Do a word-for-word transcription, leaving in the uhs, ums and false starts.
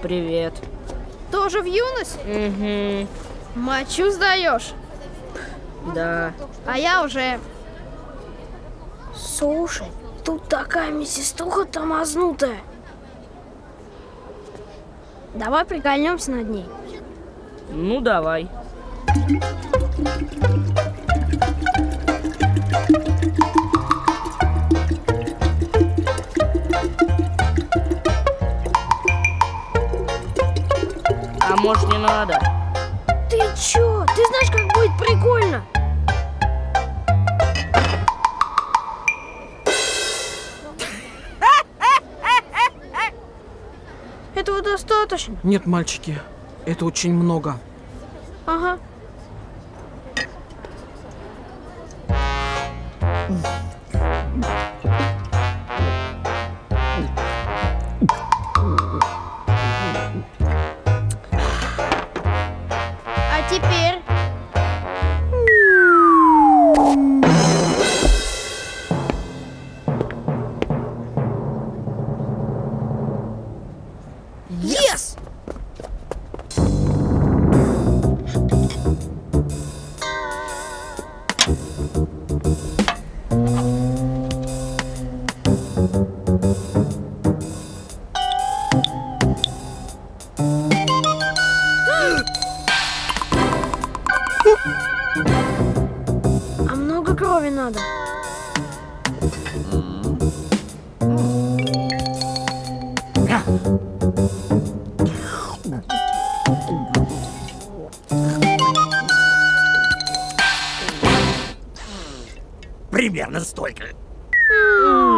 Привет. Тоже в юность? Угу. Мочу сдаешь? Да. А я уже... Слушай, тут такая медсеструха тормознутая. Давай прикольнемся над ней. Ну, давай. А может, не надо? Ты чё? Ты знаешь, как будет прикольно? Этого достаточно? Нет, мальчики, это очень много. Ага. А теперь? Yes! А много крови надо? Примерно столько. М-м-м.